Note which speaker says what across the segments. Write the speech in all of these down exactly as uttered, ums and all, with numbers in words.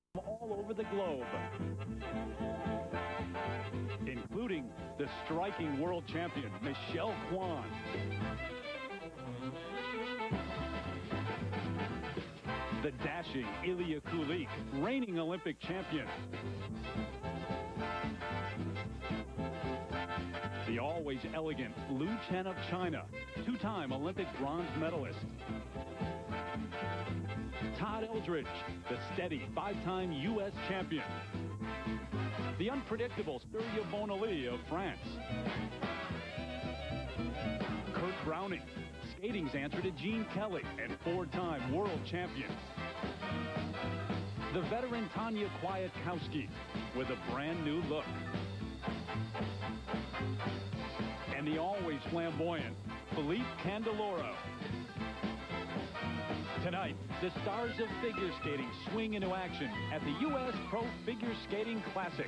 Speaker 1: all over the globe, including the striking world champion, Michelle Kwan. The dashing Ilya Kulik, reigning Olympic champion. The always elegant Lu Chen of China, two-time Olympic bronze medalist. Todd Eldredge, the steady five-time U S champion. The unpredictable Surya Bonaly of France. Kurt Browning, skating's answer to Gene Kelly and four-time world champion. The veteran Tanya Kwiatkowski with a brand new look. And the always flamboyant Filipe Candeloro. Tonight, the stars of figure skating swing into action at the U S Pro Figure Skating Classic.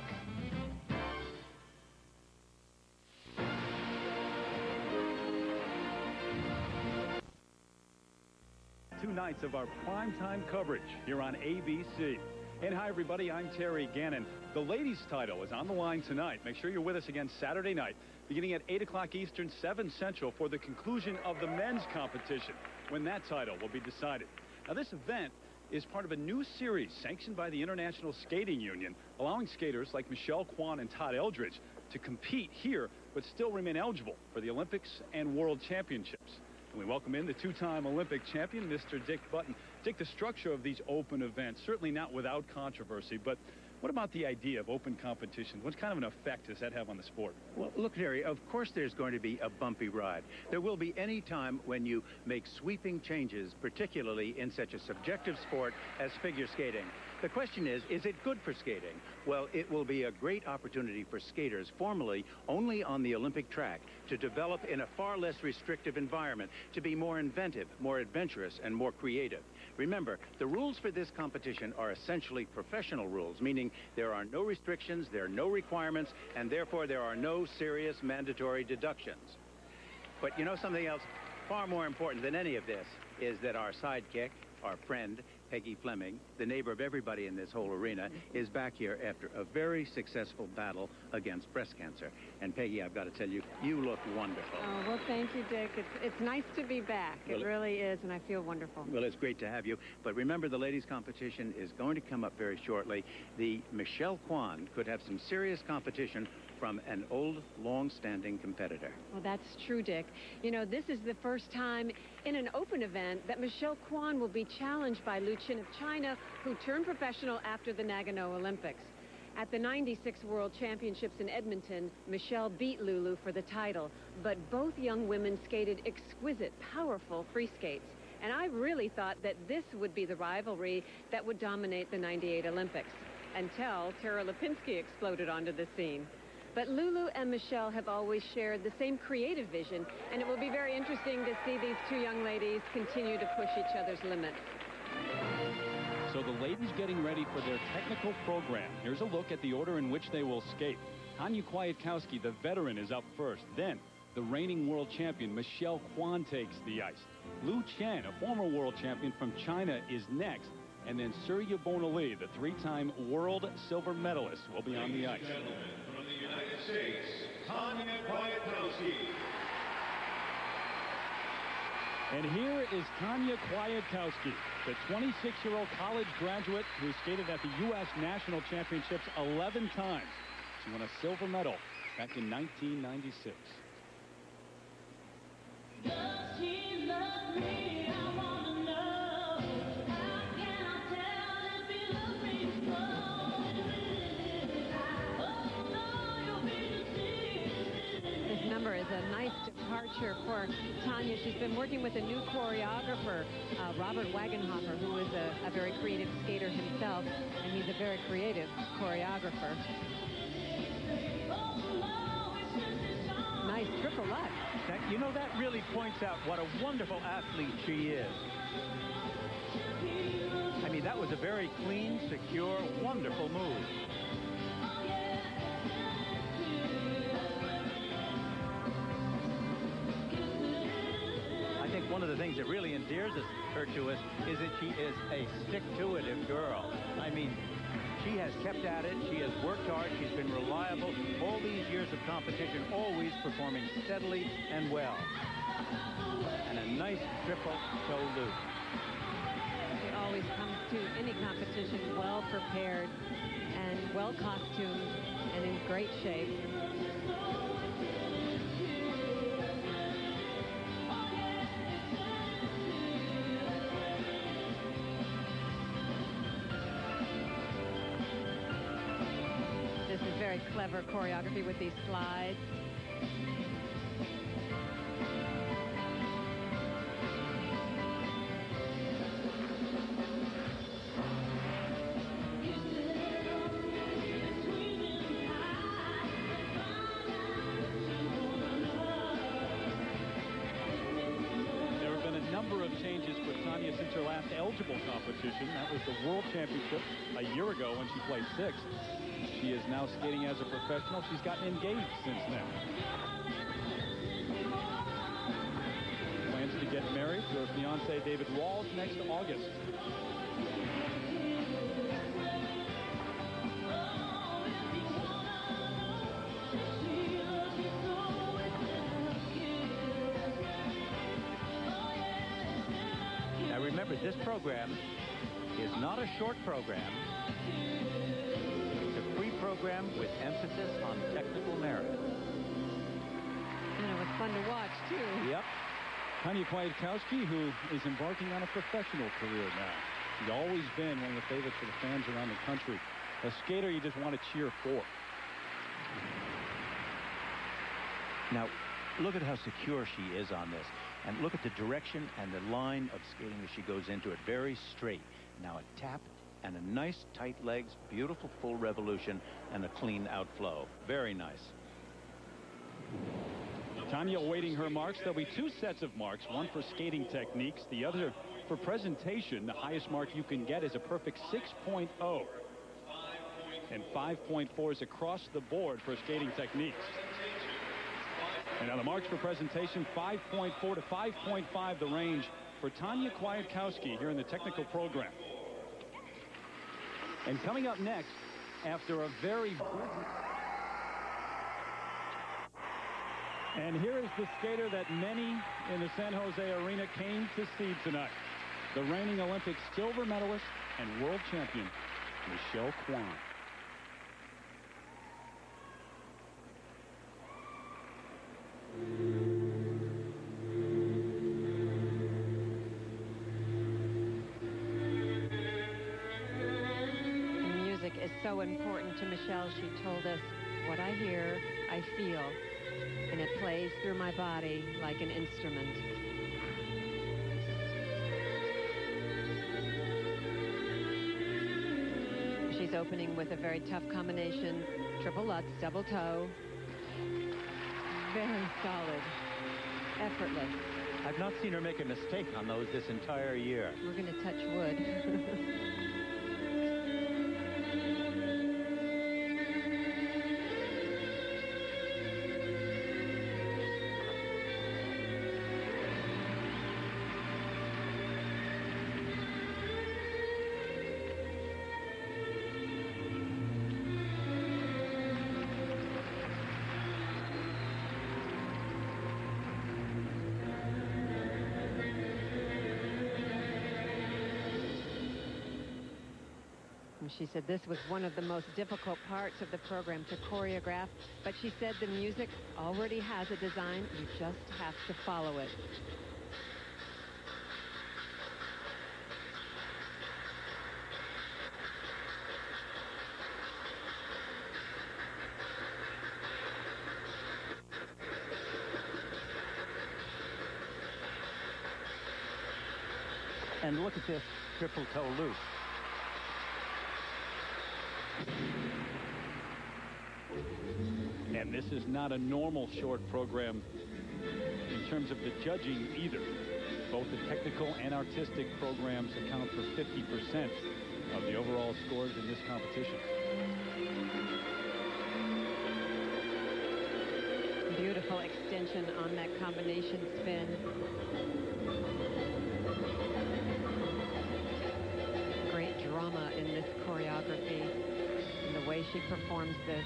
Speaker 1: Two nights of our primetime coverage here on A B C. And hi, everybody, I'm Terry Gannon. The ladies' title is on the line tonight. Make sure you're with us again Saturday night, beginning at eight o'clock Eastern, seven Central, for the conclusion of the men's competition, when that title will be decided. Now, this event is part of a new series sanctioned by the International Skating Union, allowing skaters like Michelle Kwan and Todd Eldredge to compete here, but still remain eligible for the Olympics and World Championships. And we welcome in the two-time Olympic champion, Mister Dick Button. Dick, the structure of these open events, certainly not without controversy, but what about the idea of open competition? What kind of an effect does that have on the sport?
Speaker 2: Well, look, Terry, of course there's going to be a bumpy ride. There will be any time when you make sweeping changes, particularly in such a subjective sport as figure skating. The question is, is it good for skating? Well, it will be a great opportunity for skaters formerly only on the Olympic track to develop in a far less restrictive environment, to be more inventive, more adventurous, and more creative. Remember, the rules for this competition are essentially professional rules, meaning there are no restrictions, there are no requirements, and therefore there are no serious mandatory deductions. But you know something else far more important than any of this is that our sidekick, our friend, Peggy Fleming, the neighbor of everybody in this whole arena, is back here after a very successful battle against breast cancer. And Peggy, I've got to tell you, you look wonderful.
Speaker 3: Oh, well, thank you, Dick. It's, it's nice to be back. It well, really is, and I feel wonderful.
Speaker 2: Well, it's great to have you. But remember, the ladies' competition is going to come up very shortly. The Michelle Kwan could have some serious competition from an old, long-standing competitor.
Speaker 3: Well, that's true, Dick. You know, this is the first time in an open event that Michelle Kwan will be challenged by Lu Chen of China, who turned professional after the Nagano Olympics. At the ninety-six World Championships in Edmonton, Michelle beat Lulu for the title, but both young women skated exquisite, powerful free skates. And I really thought that this would be the rivalry that would dominate the ninety-eight Olympics, until Tara Lipinski exploded onto the scene. But Lulu and Michelle have always shared the same creative vision, and it will be very interesting to see these two young ladies continue to push each other's limits.
Speaker 1: So the ladies getting ready for their technical program. Here's a look at the order in which they will skate. Tanya Kwiatkowski, the veteran, is up first. Then the reigning world champion, Michelle Kwan, takes the ice. Lu Chen, a former world champion from China, is next. And then Surya Bonaly, the three-time world silver medalist, will be on the ice.
Speaker 4: From the United States, Tanya Kwiatkowski.
Speaker 1: And here is Tanya Kwiatkowski, the twenty-six-year-old college graduate who skated at the U S National Championships eleven times. She won a silver medal back in nineteen ninety-six.
Speaker 5: Does she love me? I want to know. How can I tell if he loves me so? Oh, no, you'll be deceived.
Speaker 3: This number is a nice departure for Tanya. She's been working with a new choreographer, uh, Robert Wagenhofer, who is a, a very creative skater himself, and he's a very creative choreographer. Nice triple lutz.
Speaker 2: That, you know, that really points out what a wonderful athlete she is. I mean, that was a very clean, secure, wonderful move. one of the things that really endears us, her to us is that she is a stick-to-itive girl. I mean, she has kept at it. She has worked hard. She's been reliable. All these years of competition, always performing steadily and well. And a nice triple toe loop.
Speaker 3: She always comes to any competition well prepared and well costumed and in great shape. This is very clever choreography with these slides.
Speaker 1: Changes for Tanya since her last eligible competition. That was the World Championship a year ago when she placed sixth. She is now skating as a professional. She's gotten engaged since then. Plans to get married to her fiance David Walls next August.
Speaker 2: Remember, this program is not a short program. It's a free program with emphasis on technical merit.
Speaker 3: And it was fun to watch, too.
Speaker 1: Yep. Tanya Kwiatkowski, who is embarking on a professional career now. She's always been one of the favorites for the fans around the country. A skater you just want to cheer for.
Speaker 2: Now, look at how secure she is on this. And look at the direction and the line of skating as she goes into it. Very straight. Now a tap and a nice tight legs, beautiful full revolution, and a clean outflow. Very nice.
Speaker 1: Tanya awaiting her marks. There'll be two sets of marks, one for skating techniques, the other for presentation. The highest mark you can get is a perfect six point oh. And five point four is across the board for skating techniques. And on the marks for presentation, five point four to five point five the range for Tanya Kwiatkowski here in the technical program. And coming up next, after a very... And here is the skater that many in the San Jose Arena came to see tonight. The reigning Olympic silver medalist and world champion, Michelle Kwan.
Speaker 3: Music is so important to Michelle. She told us, what I hear, I feel, and it plays through my body like an instrument. She's opening with a very tough combination, triple Lutz, double toe. Very solid, effortless.
Speaker 2: I've not seen her make a mistake on those this entire year.
Speaker 3: We're going to touch wood. She said this was one of the most difficult parts of the program to choreograph, but she said the music already has a design. You just have to follow it.
Speaker 2: And look at this triple toe loop.
Speaker 1: And this is not a normal short program in terms of the judging either. Both the technical and artistic programs account for fifty percent of the overall scores in this competition.
Speaker 3: Beautiful extension on that combination spin. Great drama in this choreography and the way she performs this.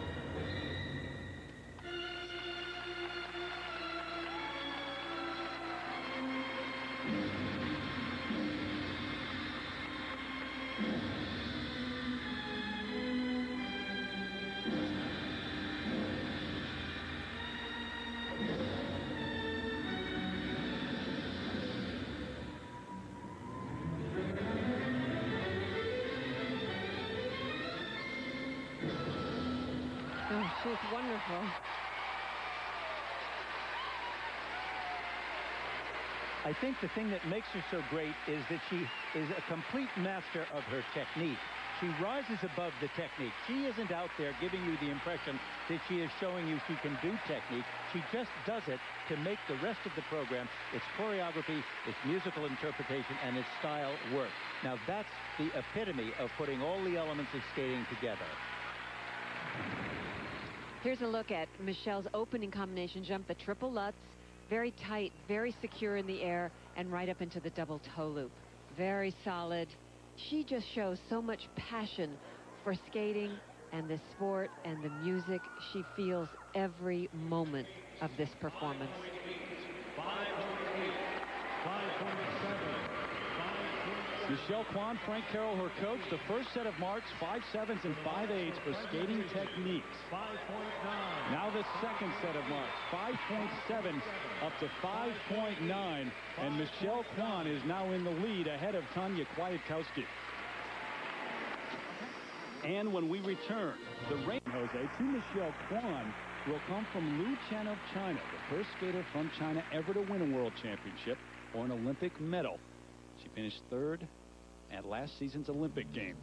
Speaker 3: Oh, she's wonderful.
Speaker 2: I think the thing that makes her so great is that she is a complete master of her technique. She rises above the technique. She isn't out there giving you the impression that she is showing you she can do technique. She just does it to make the rest of the program, its choreography, its musical interpretation, and its style work. Now, that's the epitome of putting all the elements of skating together.
Speaker 3: Here's a look at Michelle's opening combination jump, the triple Lutz. Very tight, very secure in the air, and right up into the double toe loop. Very solid. She just shows so much passion for skating and the sport and the music. She feels every moment of this performance.
Speaker 1: Michelle Kwan, Frank Carroll, her coach. The first set of marks, five sevens and five eights for skating techniques. Now the second set of marks, five point seven up to five point nine. And Michelle Kwan is now in the lead ahead of Tanya Kwiatkowski. And when we return, the rain, Jose, to Michelle Kwan will come from Lu Chen of China, the first skater from China ever to win a world championship or an Olympic medal. She finished third at last season's Olympic Games.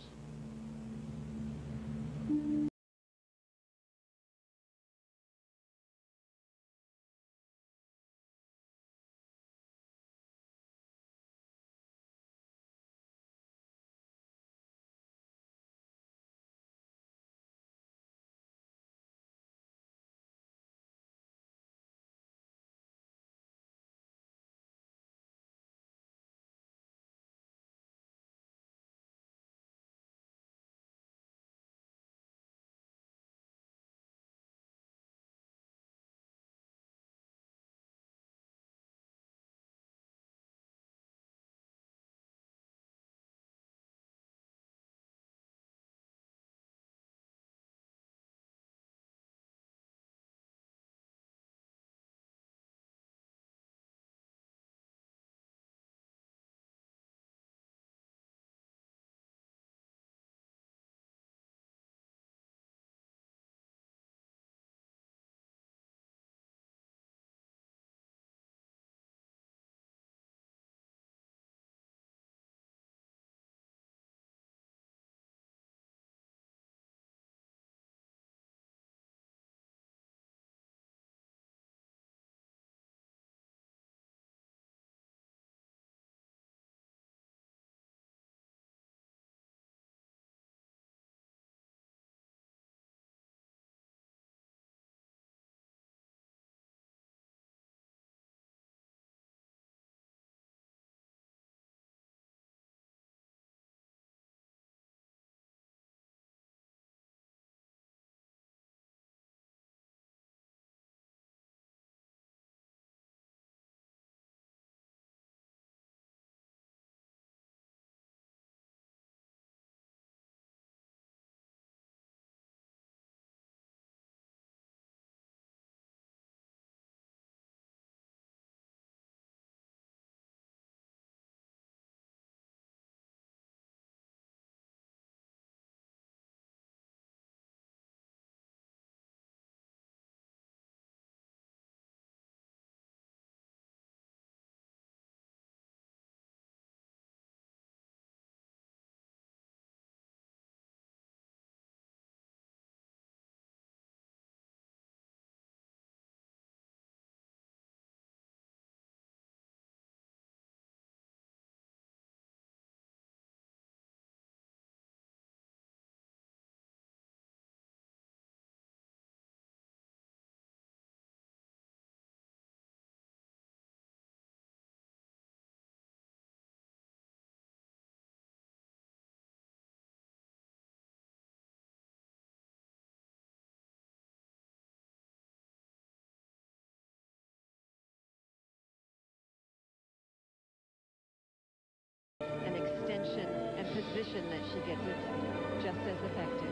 Speaker 3: direction and position that she gets is just as effective.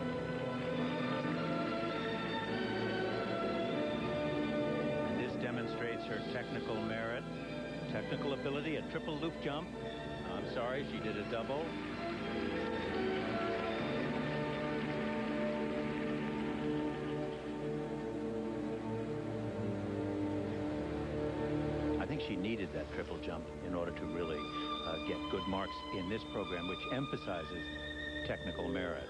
Speaker 2: This demonstrates her technical merit, technical ability, a triple loop jump. I'm sorry, she did a double. I think she needed that triple jump in order to really uh, get good marks in this program, which emphasizes technical merit.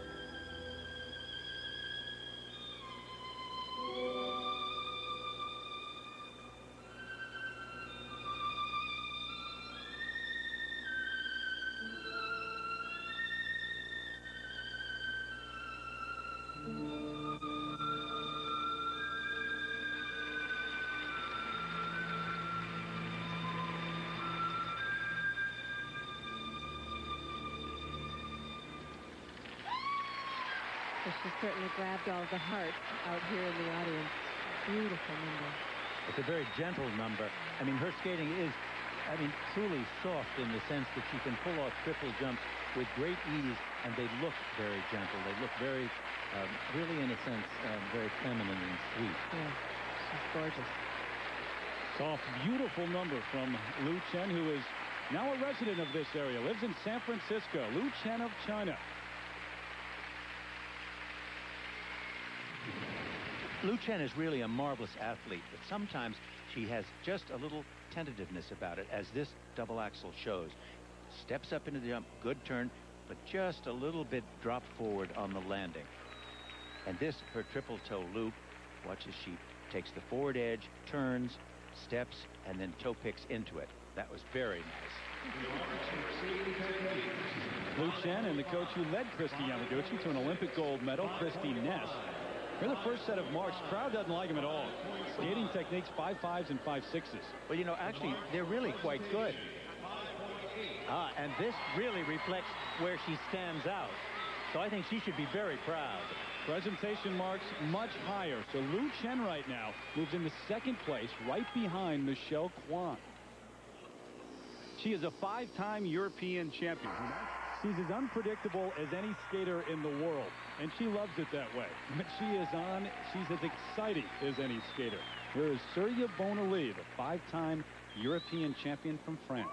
Speaker 3: So she certainly grabbed all the hearts out here in the audience. Beautiful number.
Speaker 2: It's a very gentle number. I mean, her skating is, I mean, truly soft in the sense that she can pull off triple jumps with great ease, and they look very gentle. They look very, um, really in a sense, um, very feminine and sweet.
Speaker 3: Yeah, she's gorgeous.
Speaker 1: Soft, beautiful number from Lu Chen, who is now a resident of this area, lives in San Francisco. Lu Chen of China.
Speaker 2: Lu Chen is really a marvelous athlete, but sometimes she has just a little tentativeness about it, as this double axel shows. Steps up into the jump, good turn, but just a little bit drop forward on the landing. And this, her triple toe loop, watch as she takes the forward edge, turns, steps, and then toe picks into it. That was very nice.
Speaker 1: Lu Chen and the coach who led Christy Yamaguchi to an Olympic gold medal, Christy Ness. Here the first set of marks. Crowd doesn't like him at all. Skating techniques, five fives and five sixes.
Speaker 2: Well, you know, actually, they're really quite good. Ah, and this really reflects where she stands out. So I think she should be very proud.
Speaker 1: Presentation marks much higher. So Lu Chen right now moves into second place, right behind Michelle Kwan. She is a five-time European champion. She's as unpredictable as any skater in the world, and she loves it that way. When she is on, she's as exciting as any skater. Here is Surya Bonaly, the five-time European champion from France.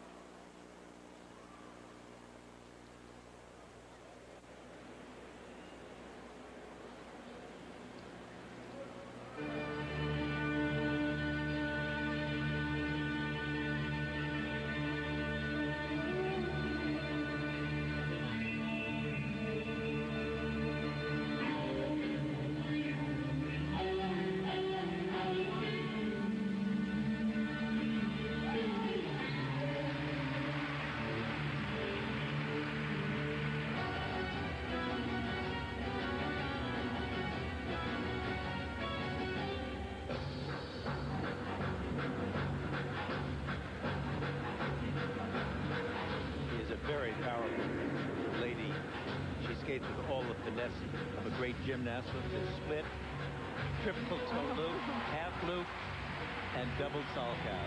Speaker 2: With all the finesse of a great gymnast, with the split, triple toe loop, half loop, and double Salchow.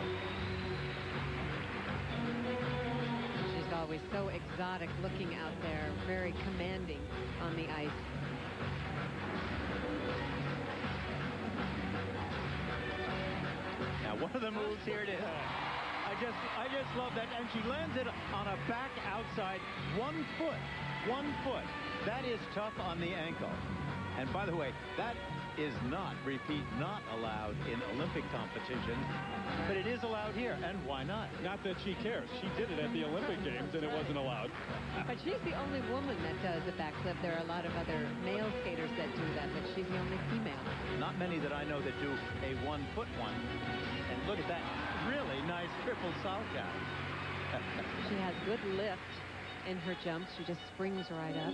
Speaker 3: She's always so exotic looking out there, very commanding on the ice.
Speaker 2: Now one of the moves, here it is. I just, I just love that, and she lands it on a back outside, one foot, one foot. That is tough on the ankle. And by the way, that is not, repeat, not allowed in Olympic competition, but it is allowed here, and why not?
Speaker 1: Not that she cares. She did it at the Olympic Games, and it wasn't allowed.
Speaker 3: But she's the only woman that does a backflip. There are a lot of other male skaters that do that, but she's the only female.
Speaker 2: Not many that I know that do a one-foot one. And look at that, really nice triple Salchow.
Speaker 3: She has good lift in her jumps. She just springs right up.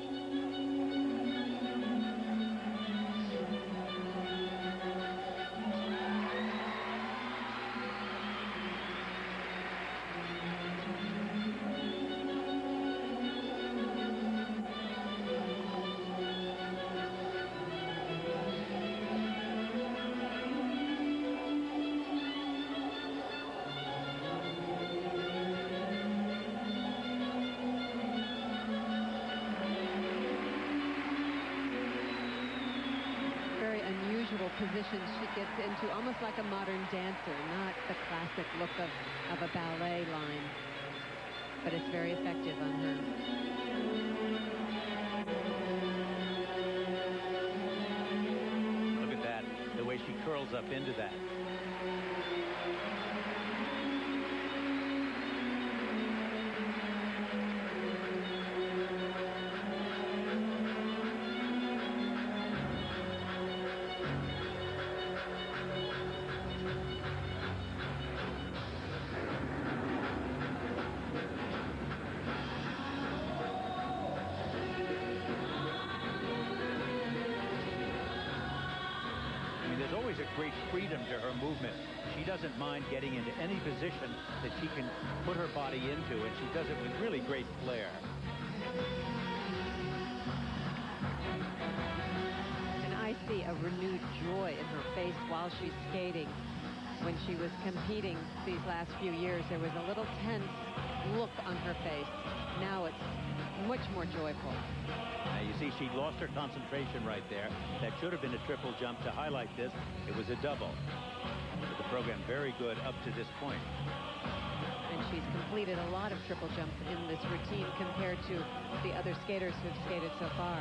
Speaker 3: little positions she gets into, almost like a modern dancer, not the classic look of, of a ballet line. But it's very effective on her.
Speaker 2: Look at that, the way she curls up into that. There's always a great freedom to her movement. She doesn't mind getting into any position that she can put her body into, and she does it with really great flair.
Speaker 3: And I see a renewed joy in her face while she's skating. When she was competing these last few years, there was a little tense look on her face. Now it's much more joyful.
Speaker 2: Now you see she lost her concentration right there. That should have been a triple jump to highlight this. It was a double. But the program very good up to this point.
Speaker 3: And she's completed a lot of triple jumps in this routine compared to the other skaters who've skated so far.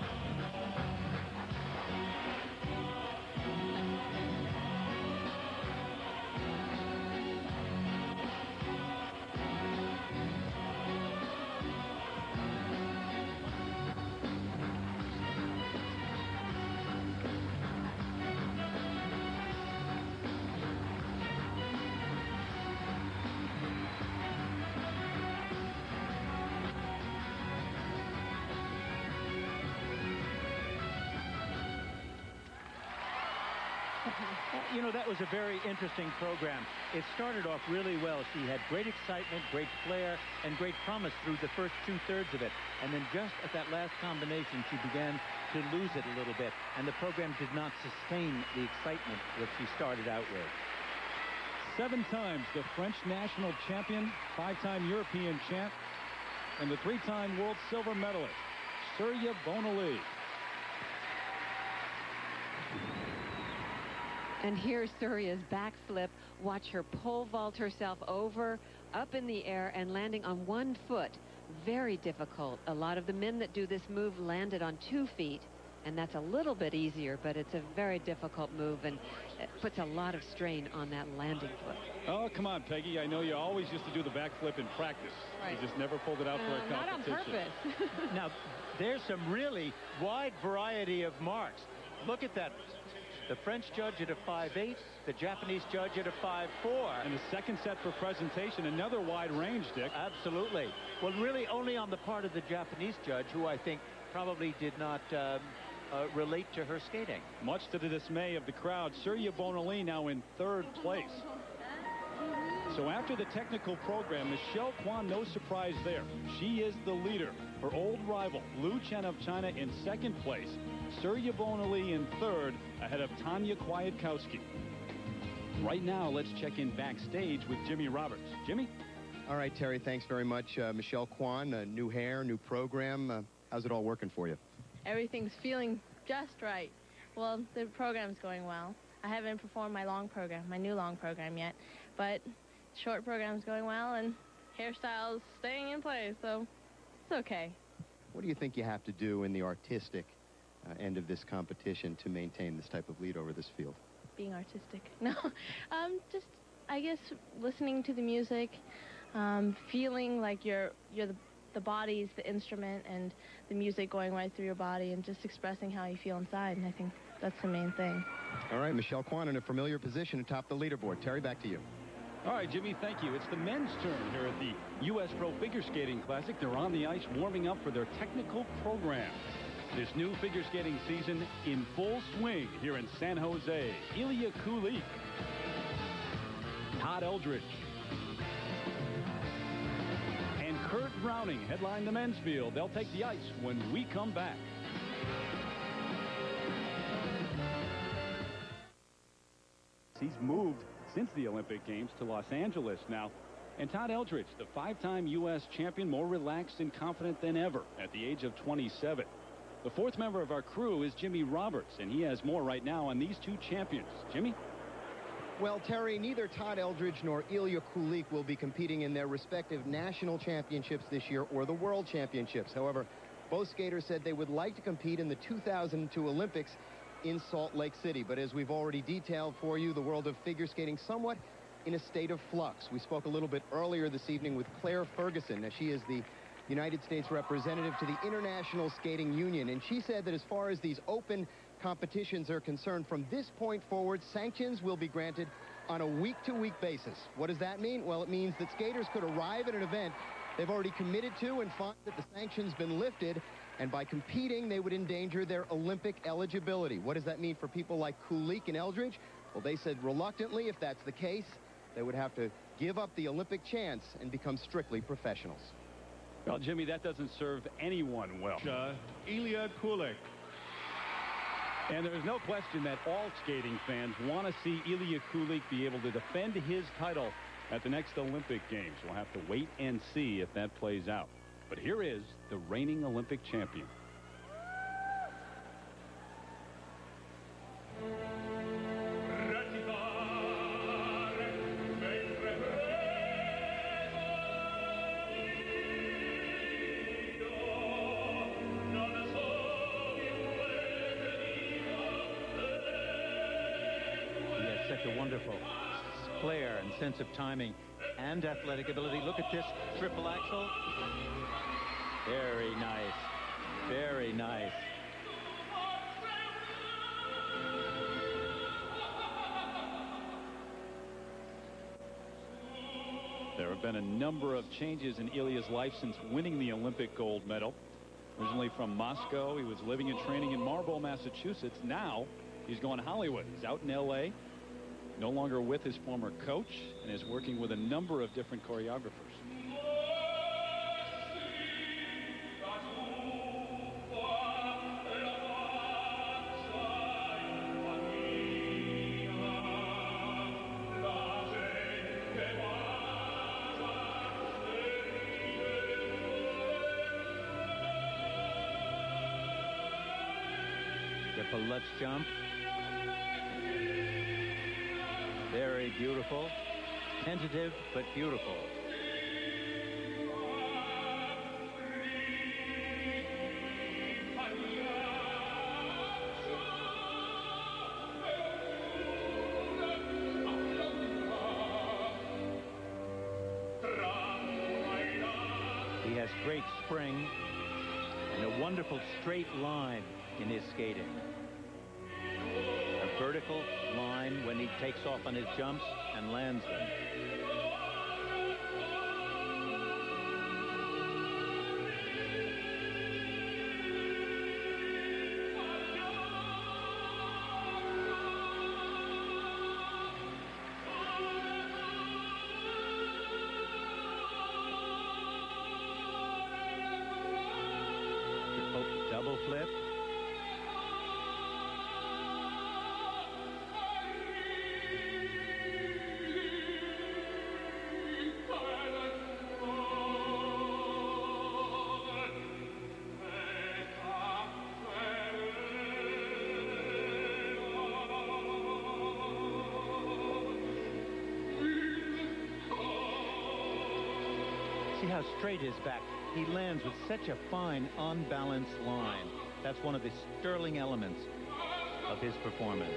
Speaker 2: You know, that was a very interesting program. It started off really well. She had great excitement, great flair, and great promise through the first two-thirds of it. And then just at that last combination, she began to lose it a little bit. And the program did not sustain the excitement that she started out with.
Speaker 1: Seven times the French national champion, five-time European champ, and the three-time world silver medalist, Surya Bonaly.
Speaker 3: And here's Surya's backflip. Watch her pole vault herself over, up in the air, and landing on one foot. Very difficult. A lot of the men that do this move landed on two feet, and that's a little bit easier, but it's a very difficult move, and it puts a lot of strain on that landing foot.
Speaker 1: Oh, come on, Peggy. I know you always used to do the backflip in practice.
Speaker 3: Right.
Speaker 1: You just never pulled it out for a
Speaker 3: Uh, not on
Speaker 1: competition.
Speaker 3: purpose.
Speaker 2: Now, there's some really wide variety of marks. Look at that. The French judge at a five eight, the Japanese judge at a five four.
Speaker 1: And the second set for presentation, another wide range, Dick.
Speaker 2: Absolutely. Well, really only on the part of the Japanese judge, who I think probably did not um, uh, relate to her skating.
Speaker 1: Much to the dismay of the crowd, Surya Bonaly now in third place. So after the technical program, Michelle Kwan, no surprise there. She is the leader. Her old rival, Lu Chen of China, in second place. Surya Bonaly in third, ahead of Tanya Kwiatkowski. Right now, let's check in backstage with Jimmy Roberts. Jimmy?
Speaker 6: All right, Terry, thanks very much. Uh, Michelle Kwan, uh, new hair, new program. Uh, how's it all working for you?
Speaker 7: Everything's feeling just right. Well, the program's going well. I haven't performed my long program, my new long program yet, but short program's going well, and hairstyle's staying in place, so it's okay.
Speaker 6: What do you think you have to do in the artistic uh, end of this competition to maintain this type of lead over this field?
Speaker 7: Being artistic. No, um, just, I guess, listening to the music, um, feeling like you're, you're the, the body's the instrument, and the music going right through your body, and just expressing how you feel inside, and I think that's the main thing.
Speaker 6: All right, Michelle Kwan in a familiar position atop the leaderboard. Terry, back to you.
Speaker 1: All right, Jimmy, thank you. It's the men's turn here at the U S Pro Figure Skating Classic. They're on the ice warming up for their technical program. This new figure skating season in full swing here in San Jose. Ilya Kulik, Todd Eldridge, and Kurt Browning headline the men's field. They'll take the ice when we come back. He's moved since the Olympic Games to Los Angeles now. And Todd Eldridge, the five-time U S champion, more relaxed and confident than ever at the age of twenty-seven. The fourth member of our crew is Jimmy Roberts, and he has more right now on these two champions. Jimmy?
Speaker 6: Well, Terry, neither Todd Eldridge nor Ilya Kulik will be competing in their respective national championships this year or the world championships. However, both skaters said they would like to compete in the two thousand two Olympics in Salt Lake City. But as we've already detailed for you, the world of figure skating somewhat in a state of flux. We spoke a little bit earlier this evening with Claire Ferguson. Now, she is the United States representative to the International Skating Union, and she said that as far as these open competitions are concerned, from this point forward, sanctions will be granted on a week-to-week basis. What does that mean? Well, it means that skaters could arrive at an event they've already committed to and find that the sanctions been lifted, and by competing, they would endanger their Olympic eligibility. What does that mean for people like Kulik and Eldridge? Well, they said reluctantly, if that's the case, they would have to give up the Olympic chance and become strictly professionals.
Speaker 1: Well, Jimmy, that doesn't serve anyone well.
Speaker 4: Uh, Ilya Kulik.
Speaker 1: And there's no question that all skating fans want to see Ilya Kulik be able to defend his title at the next Olympic Games. We'll have to wait and see if that plays out. But here is the reigning Olympic champion.
Speaker 2: A wonderful flair and sense of timing and athletic ability. Look at this triple axel. Very nice. Very nice.
Speaker 1: There have been a number of changes in Ilya's life since winning the Olympic gold medal. Originally from Moscow, he was living and training in Marlborough, Massachusetts. Now he's going to Hollywood. He's out in L A, no longer with his former coach, and is working with a number of different choreographers.
Speaker 2: The Lutz jump. Very beautiful. Tentative, but beautiful. He has great spring and a wonderful straight line in his skating. A vertical line when he takes off on his jumps and lands them. Triple double flip. See how straight his back. He lands with such a fine, unbalanced line. That's one of the sterling elements of his performance.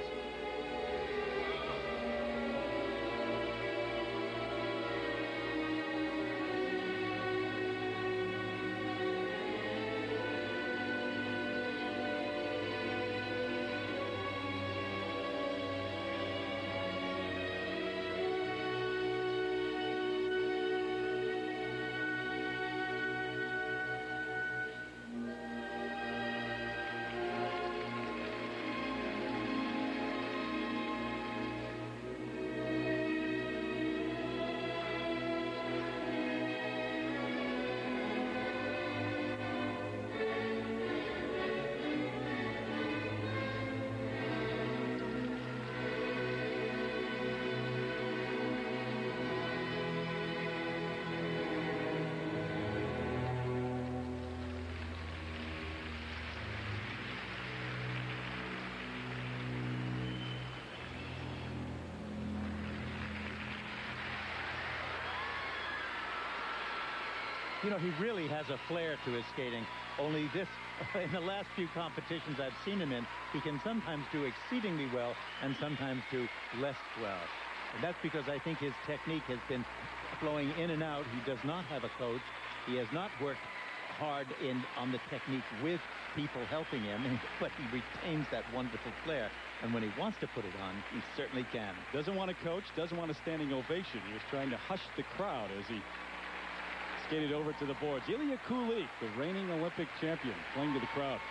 Speaker 2: You know, he really has a flair to his skating. Only this, in the last few competitions I've seen him in, he can sometimes do exceedingly well and sometimes do less well. And that's because I think his technique has been flowing in and out. He does not have a coach. He has not worked hard in on the technique with people helping him, but he retains that wonderful flair. And when he wants to put it on, he certainly can.
Speaker 1: Doesn't want a coach, doesn't want a standing ovation. He was trying to hush the crowd as he skated over to the boards. Ilya Kulik, the reigning Olympic champion, playing to the crowd.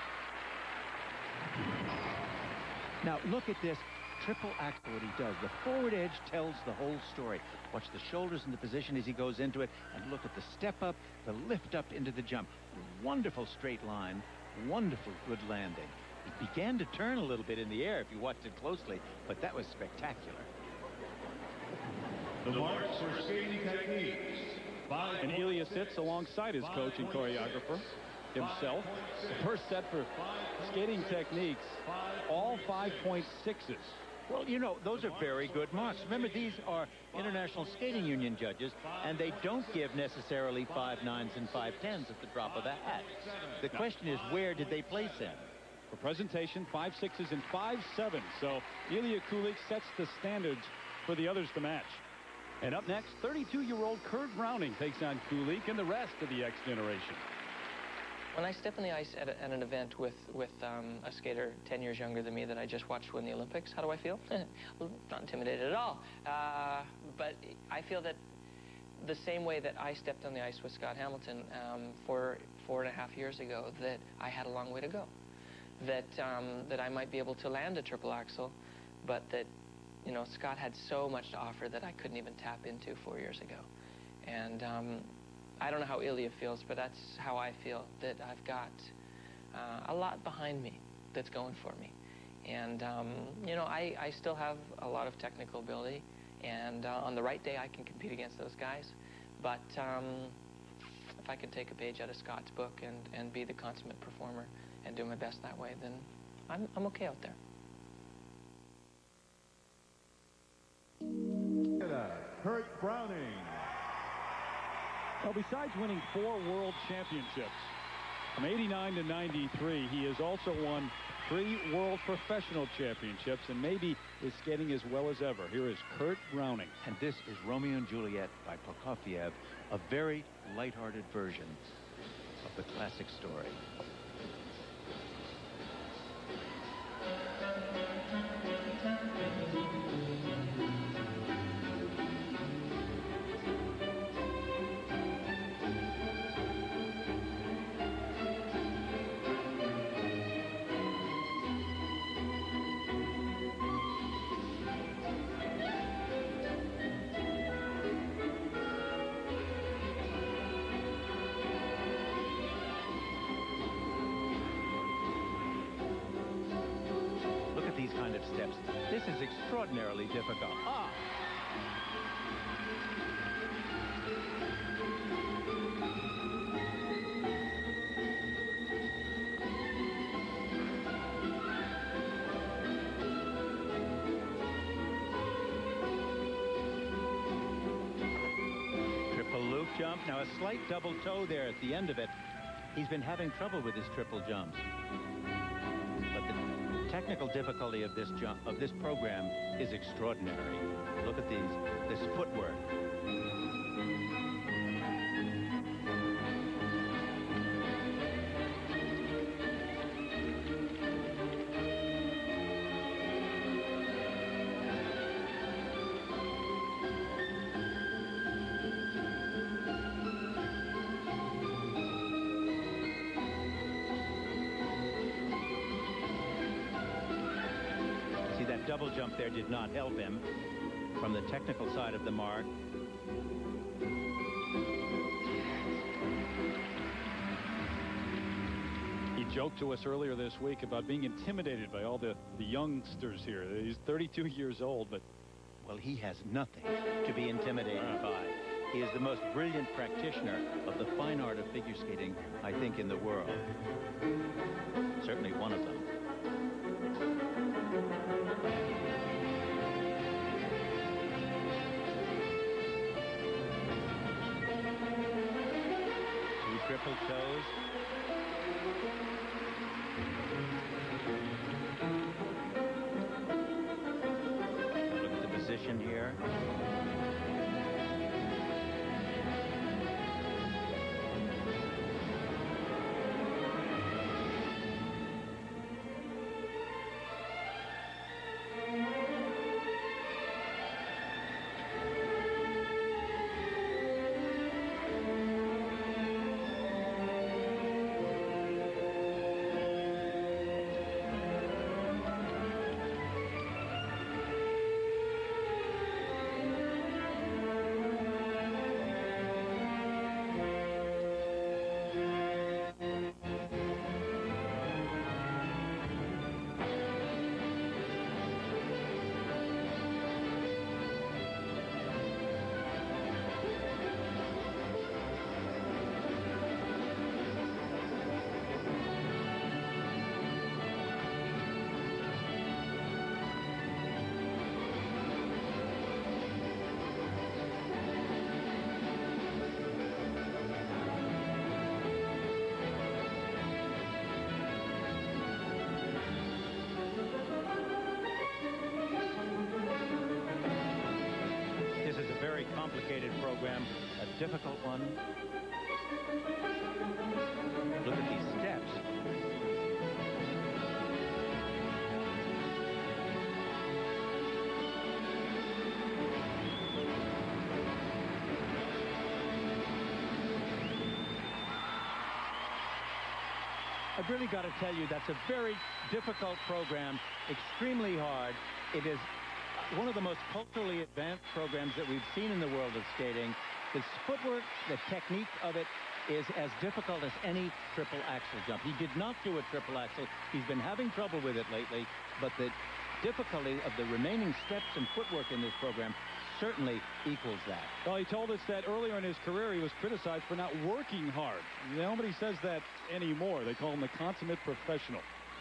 Speaker 2: Now, look at this triple axel, what he does. The forward edge tells the whole story. Watch the shoulders in the position as he goes into it, and look at the step up, the lift up into the jump. Wonderful straight line, wonderful good landing. He began to turn a little bit in the air if you watched it closely, but that was spectacular.
Speaker 4: The marks for skating techniques. Five
Speaker 1: And Ilya sits alongside his coach and choreographer himself. The first set for skating techniques, all five point sixes.
Speaker 2: Well, you know, those are very good marks. Remember, these are International Skating Union judges, and they don't give necessarily five nines and five tens at the drop of a hat. The question is, where did they place him?
Speaker 1: For presentation, five sixes and five sevens. So Ilya Kulik sets the standards for the others to match. And up next, thirty-two-year-old Kurt Browning takes on Kulik and the rest of the X generation.
Speaker 8: When I step on the ice at, a, at an event with, with um, a skater ten years younger than me that I just watched win the Olympics, how do I feel? Well, not intimidated at all. Uh, but I feel that the same way that I stepped on the ice with Scott Hamilton um, four, four and a half years ago, that I had a long way to go. That, um, that I might be able to land a triple axel, but that, you know, Scott had so much to offer that I couldn't even tap into four years ago. And um, I don't know how Ilya feels, but that's how I feel, that I've got uh, a lot behind me that's going for me. And, um, you know, I, I still have a lot of technical ability, and uh, on the right day I can compete against those guys. But um, if I can take a page out of Scott's book and, and be the consummate performer and do my best that way, then I'm, I'm okay out there.
Speaker 4: Kurt Browning.
Speaker 1: Well, besides winning four world championships, from eighty-nine to ninety-three, he has also won three world professional championships and maybe is skating as well as ever. Here is Kurt Browning.
Speaker 2: And this is Romeo and Juliet by Prokofiev, a very lighthearted version of the classic story. Steps. This is extraordinarily difficult. Ah! Triple loop jump. Now a slight double toe there at the end of it. He's been having trouble with his triple jumps. Technical difficulty of this jump of this program is extraordinary. Look at these, this footwork. That double jump there did not help him from the technical side of the mark.
Speaker 1: He joked to us earlier this week about being intimidated by all the, the youngsters here. He's thirty-two years old, but...
Speaker 2: Well, he has nothing to be intimidated by. He is the most brilliant practitioner of the fine art of figure skating, I think, in the world. Certainly one of them. beautiful toes. Look at the position here. Very complicated program, a difficult one. Look at these steps. I've really got to tell you, that's a very difficult program, extremely hard. It is one of the most culturally advanced programs that we've seen in the world of skating. The footwork, the technique of it is as difficult as any triple axel jump. He did not do a triple axel. He's been having trouble with it lately, but the difficulty of the remaining steps and footwork in this program certainly equals that.
Speaker 1: Well, he told us that earlier in his career he was criticized for not working hard. Nobody says that anymore. They call him the consummate professional.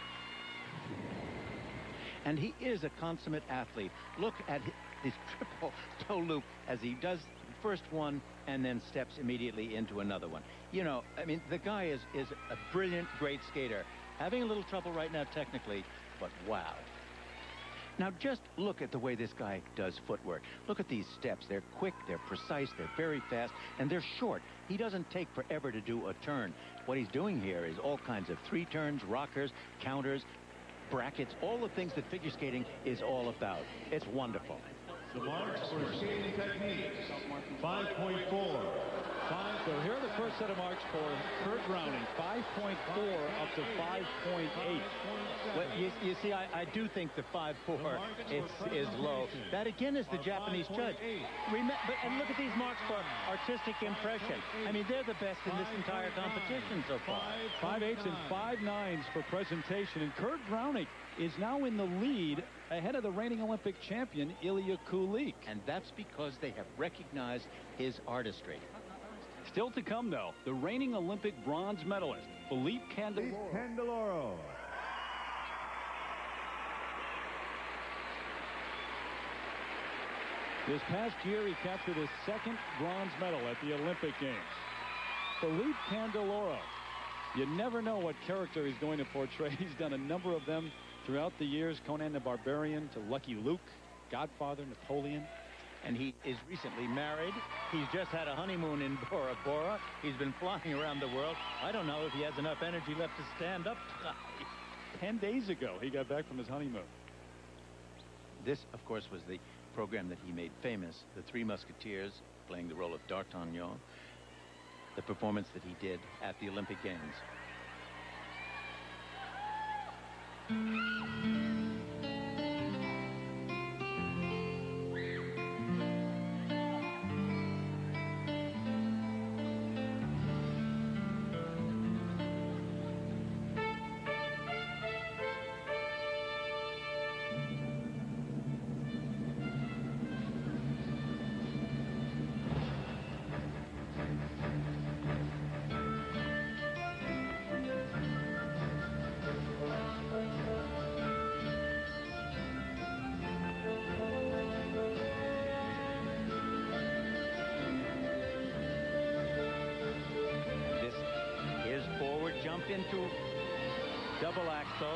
Speaker 2: And he is a consummate athlete. Look at his triple toe loop as he does the first one and then steps immediately into another one. You know, I mean, the guy is, is a brilliant, great skater. Having a little trouble right now technically, but wow. Now just look at the way this guy does footwork. Look at these steps. They're quick, they're precise, they're very fast, and they're short. He doesn't take forever to do a turn. What he's doing here is all kinds of three turns, rockers, counters, brackets, all the things that figure skating is all about. It's wonderful.
Speaker 4: The marks for skating techniques, five point four.
Speaker 1: Five, so here are the first set of marks for Kurt Browning, five point four up to five point eight.
Speaker 2: Well, you, you see, I, I do think the five four is, is low. That, again, is the Japanese judge. Remember, and look at these marks for artistic impression. I mean, they're the best in this entire competition so far.
Speaker 1: Five eights and five nines for presentation. And Kurt Browning is now in the lead ahead of the reigning Olympic champion, Ilya Kulik.
Speaker 2: And that's because they have recognized his artistry.
Speaker 1: Still to come, though, the reigning Olympic bronze medalist, Felipe Candeloro.
Speaker 4: Candeloro.
Speaker 1: This past year, he captured his second bronze medal at the Olympic Games. Felipe Candeloro. You never know what character he's going to portray. He's done a number of them throughout the years. Conan the Barbarian to Lucky Luke, Godfather, Napoleon.
Speaker 2: And he is recently married. He's just had a honeymoon in Bora Bora. He's been flying around the world. I don't know if he has enough energy left to stand up tonight.
Speaker 1: Ten days ago, he got back from his honeymoon.
Speaker 2: This, of course, was the program that he made famous, The Three Musketeers, playing the role of D'Artagnan, the performance that he did at the Olympic Games. to double axel.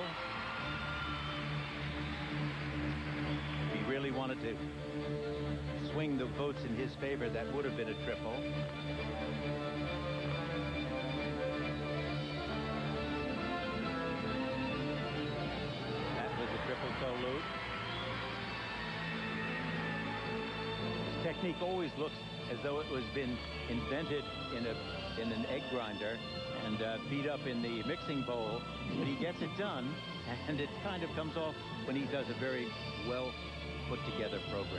Speaker 2: He really wanted to swing the votes in his favor. That would have been a triple. That was a triple toe loop. His technique always looks as though it was been invented in a in an egg grinder and uh, beat up in the mixing bowl, but he gets it done, and it kind of comes off when he does a very well put together program.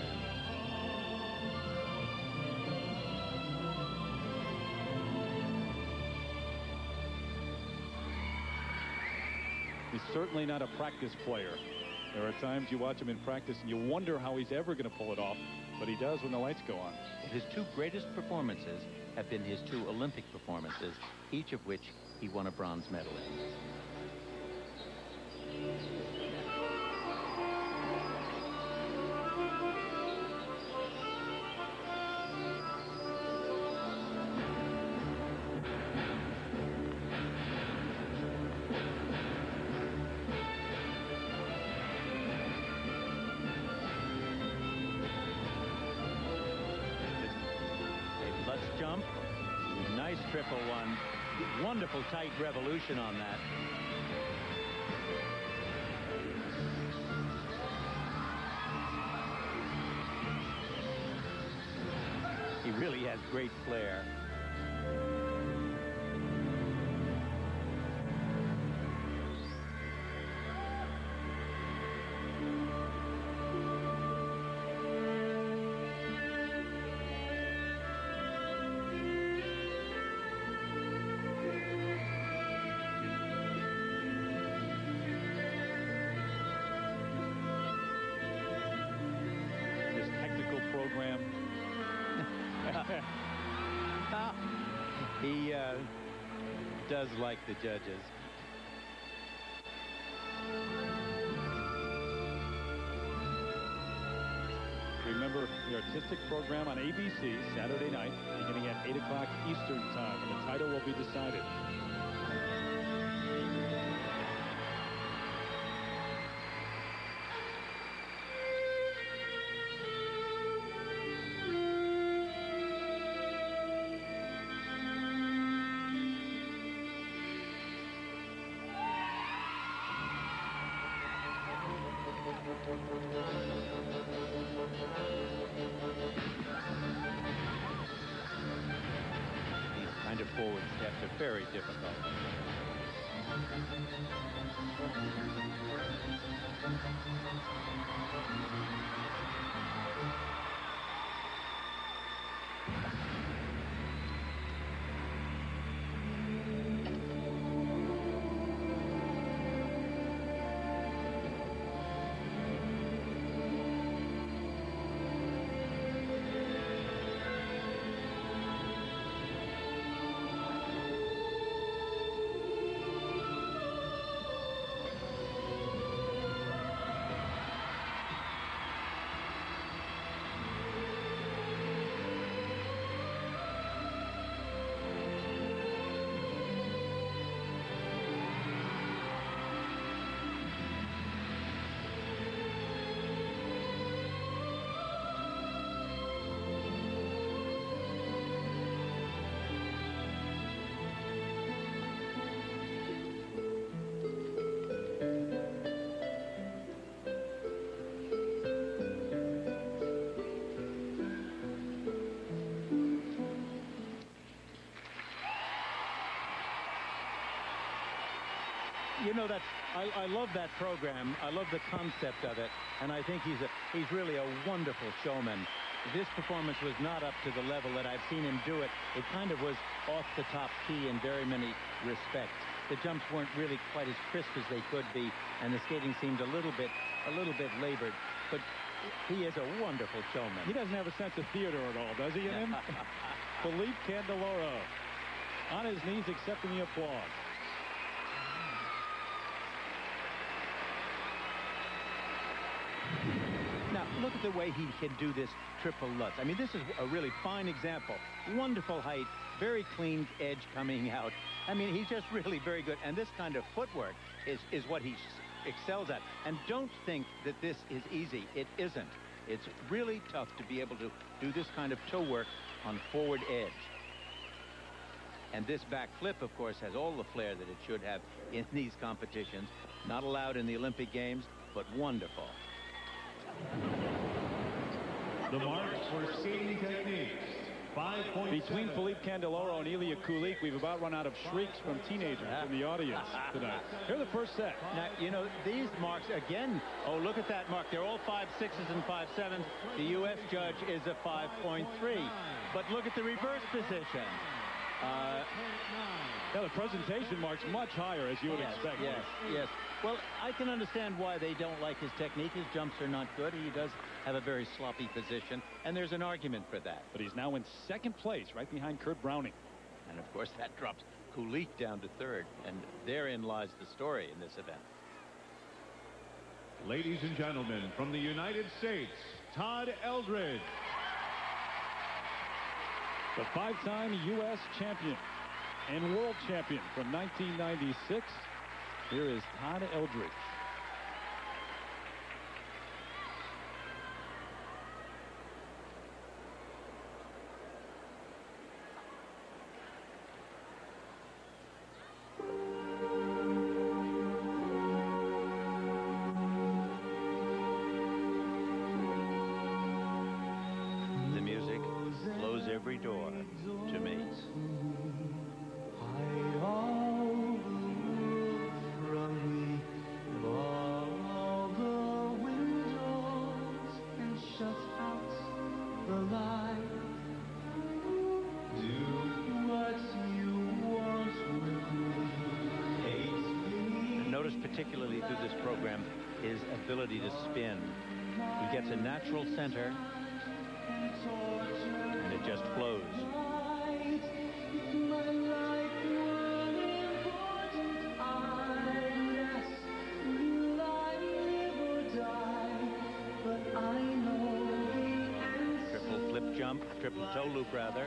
Speaker 1: He's certainly not a practice player. There are times you watch him in practice and you wonder how he's ever going to pull it off, but he does when the lights go on.
Speaker 2: His two greatest performances have been his two Olympic performances, each of which he won a bronze medal in. Jump. Nice triple one. Wonderful tight revolution on that. He really has great flair. He uh, does like the judges.
Speaker 1: Remember the artistic program on A B C Saturday night, beginning at eight o'clock Eastern Time, and the title will be decided.
Speaker 2: These kind of forward steps are very difficult. You know, that's, I, I love that program. I love the concept of it. And I think he's, a, he's really a wonderful showman. This performance was not up to the level that I've seen him do it. It kind of was off the top key in very many respects. The jumps weren't really quite as crisp as they could be, and the skating seemed a little bit, a little bit labored. But he is a wonderful showman.
Speaker 1: He doesn't have a sense of theater at all, does he, in him? Philippe Candeloro on his knees accepting the applause.
Speaker 2: Now, look at the way he can do this triple Lutz. I mean, this is a really fine example. Wonderful height, very clean edge coming out. I mean, he's just really very good. And this kind of footwork is, is what he excels at. And don't think that this is easy. It isn't. It's really tough to be able to do this kind of toe work on forward edge. And this back flip, of course, has all the flair that it should have in these competitions. Not allowed in the Olympic Games, but wonderful.
Speaker 4: The marks for skating techniques. five point seven.
Speaker 1: Between Philippe Candeloro and Ilya Kulik, we've about run out of shrieks from teenagers in the audience tonight. Here's the first set.
Speaker 2: Now, you know, these marks, again, oh, look at that mark. They're all five sixes and five sevens. The U S judge is a five point three. But look at the reverse position. Uh,
Speaker 1: yeah, the presentation marks much higher, as you would
Speaker 2: yes,
Speaker 1: expect.
Speaker 2: Yes, yes. Well, I can understand why they don't like his technique. His jumps are not good. He does have a very sloppy position, and there's an argument for that.
Speaker 1: But he's now in second place, right behind Kurt Browning.
Speaker 2: And, of course, that drops Kulik down to third, and therein lies the story in this event.
Speaker 4: Ladies and gentlemen, from the United States, Todd Eldredge.
Speaker 1: The five-time U S champion and world champion from nineteen ninety-six. Here is Todd Eldredge.
Speaker 2: The music close every door to me. Notice particularly through this program his ability to spin. He gets a natural center and it just flows. Triple flip jump, triple toe loop rather.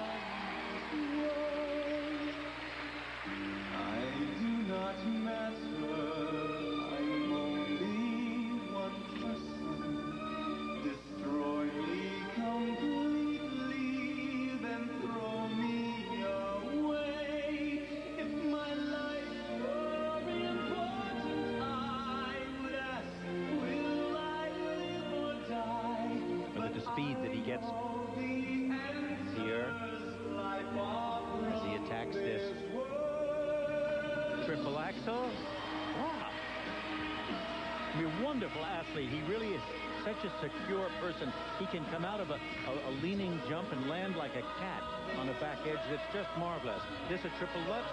Speaker 2: Speed that he gets here as he attacks this triple axel. Wow. I mean, wonderful athlete. He really is such a secure person. He can come out of a, a, a leaning jump and land like a cat on a back edge that's just marvelous. This a triple lutz.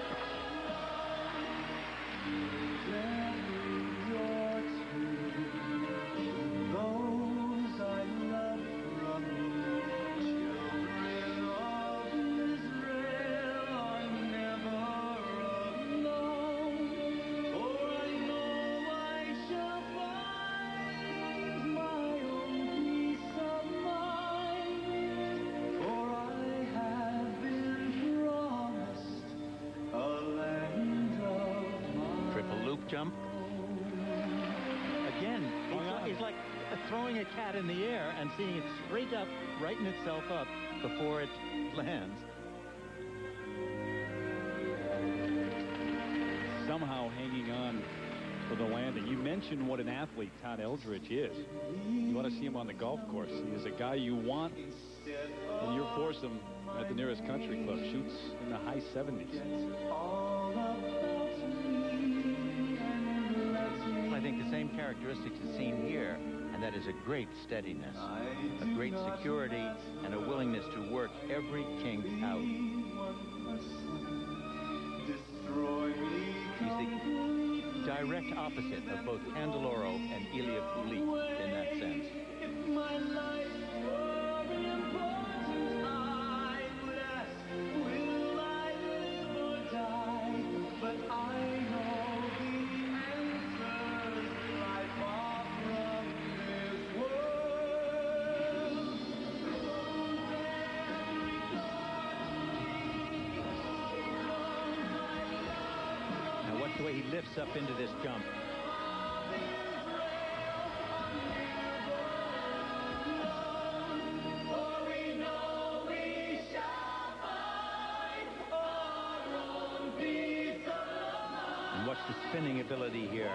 Speaker 2: Jump. Again, it's, it's like throwing a cat in the air and seeing it straight up, righten itself up before it lands.
Speaker 1: Somehow hanging on for the landing. You mentioned what an athlete Todd Eldredge is. You want to see him on the golf course. He is a guy you want in your foursome at the nearest country club. Shoots in the high seventies.
Speaker 2: I think the same characteristics is seen here, and that is a great steadiness, a great security, and a willingness to work every kink out. He's the direct opposite of both Candeloro and Ilya Kulik in that sense. steps up into this jump. And watch the spinning ability here.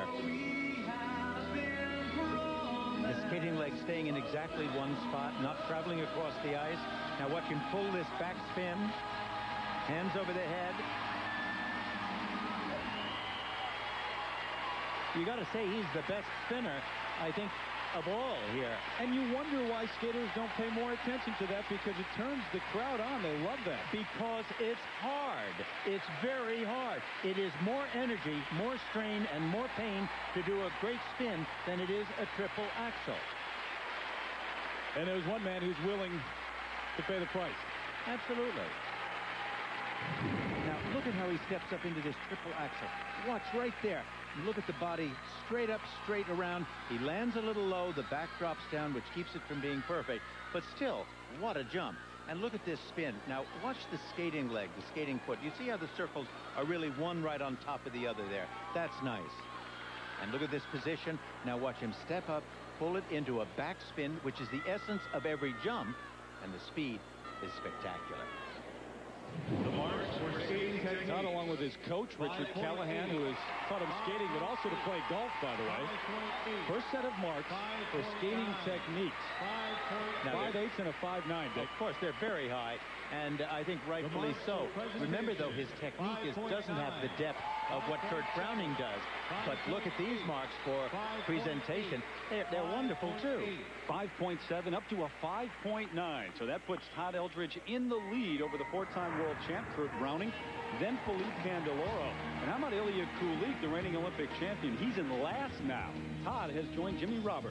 Speaker 2: The skating leg staying in exactly one spot, not traveling across the ice. Now watch him pull this back spin. Hands over the head. You got to say he's the best spinner, I think, of all here.
Speaker 9: And you wonder why skaters don't pay more attention to that, because it turns the crowd on. They love that.
Speaker 2: Because it's hard. It's very hard. It is more energy, more strain, and more pain to do a great spin than it is a triple axel.
Speaker 9: And there's one man who's willing to pay the price.
Speaker 2: Absolutely. Now, look at how he steps up into this triple axel. Watch right there. Look at the body, straight up, straight around. He lands a little low. The back drops down, which keeps it from being perfect. But still, what a jump. And look at this spin. Now, watch the skating leg, the skating foot. You see how the circles are really one right on top of the other there? That's nice. And look at this position. Now watch him step up, pull it into a back spin, which is the essence of every jump. And the speed is spectacular.
Speaker 4: The marks for skating technique.
Speaker 9: Not along with his coach, Richard Callahan, who has taught him skating, but also to play golf, by the way. First set of marks for skating techniques.
Speaker 2: Now,
Speaker 9: Five eighths and a five nine.
Speaker 2: Of course, they're very high, and I think rightfully so. Remember, though, his technique is, doesn't have the depth of what Kurt Browning does. But look at these marks for presentation. They're, they're wonderful, too.
Speaker 1: five point seven up to a five point nine. So that puts Todd Eldredge in the lead over the four-time world champ, Kurt Browning, then Philippe Candeloro. And how about Ilya Kulik, the reigning Olympic champion? He's in last now. Todd has joined Jimmy Roberts.